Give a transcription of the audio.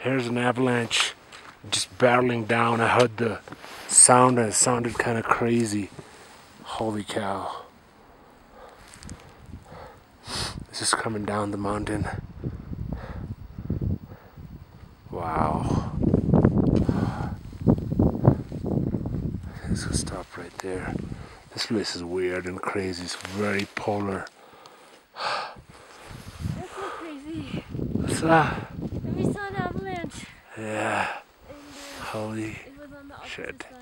Here's an avalanche just barreling down. I heard the sound and it sounded kind of crazy. Holy cow. It's just coming down the mountain. Wow. Let's go stop right there. This place is weird and crazy. It's very polar. That's so crazy. What's that? And we saw an avalanche. Yeah. And Holy it was on the opposite shit. side.